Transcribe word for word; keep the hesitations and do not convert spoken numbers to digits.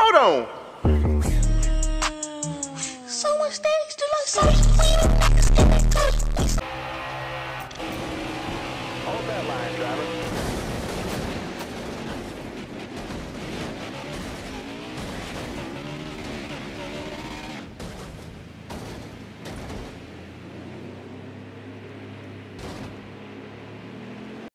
Hold on. So much things to like so